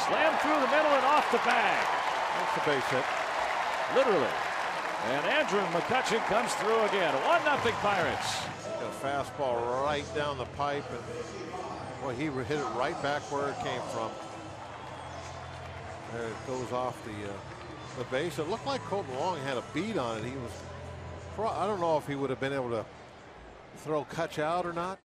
Slammed through the middle and off the bag. That's a base hit. Literally. And Andrew McCutchen comes through again. 1-0 Pirates. A fastball right down the pipe, and boy, he hit it right back where it came from. There it goes off the base. It looked like Colton Wong had a beat on it. He was, I don't know if he would have been able to throw Cutch out or not.